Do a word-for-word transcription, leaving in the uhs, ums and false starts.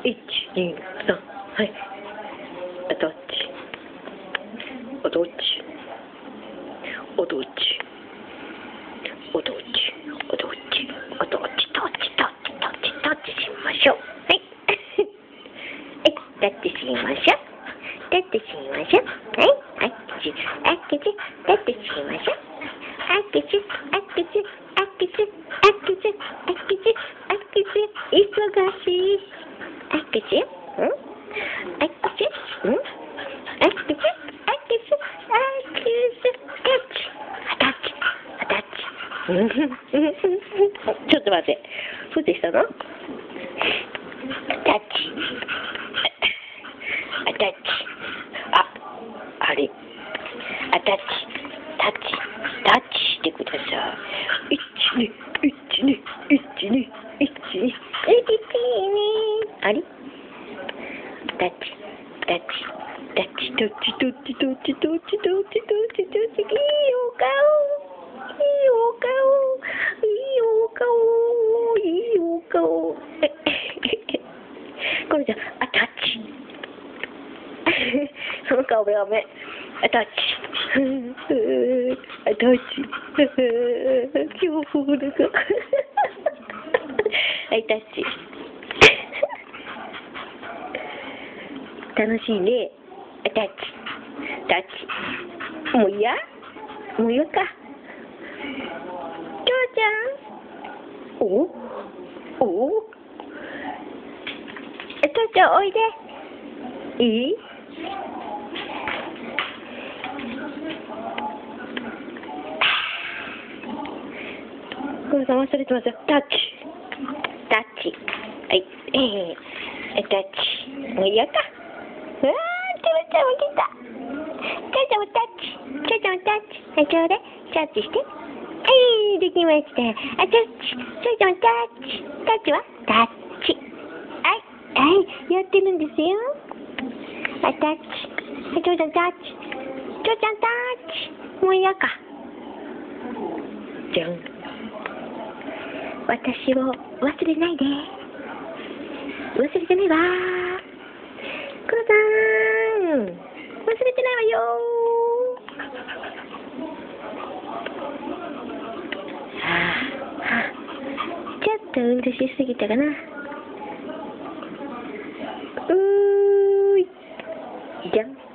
いち、に、さん、はい。あ、どっちおどっちおどっちおどっちおどっちおどっちどっちどっちどっちどっちどっちしましょう。はい。はい、どっちしましょう。どっちしましょう。はい。あっち、あっち、どっちしましょう。あっち、あっち、あっち、あっち、あっち、あっち、あっち、忙しい。あっち、うんあっち、うんあっち、あっち、あっち、あっち、あたっち、あたっち。ちょっと待って。ふってしたの？あたっち。あたっち。あ、あれ。あたっち。タッチ。タッチしてください。いち、に、いち、に、いち、に、いち、に、いち、に。あれ？タッチ。タッチ。タッチ、タッチ、タッチ、タッチ、タッチ、タッチ、タッチ、タッチ、タッチ、いいお顔。いいお顔。いいお顔。いいお顔。これじゃ、あ、タッチ。その顔やめ。あ、タッチ。あ、タッチ。恐怖だが。はい、タッチ。楽しいね。あ、タッチ。タッチ。もう嫌？もう嫌か。父ちゃん。おお父ちゃんおいで。いい？ごめんなさい、忘れてますよ。タッチ。タッチ。はい。えー、タッチ。もう嫌か。うわー、父ちゃんも来た。父ちゃんもタッチ。父ちゃんもタッチ。はい、ちょうだい。タッチして。はい、できました。あ、タッチ。父ちゃんもタッチ。タッチはタッチ。はい、はい、やってるんですよ。あ、タッチ。はい、父ちゃんタッチ。父ちゃんタッチ。もう嫌か。じゃん。私を忘れないで。忘れてないわ。クロさん。忘れてないわよ。はあはあ、ちょっと運動しすぎたかな。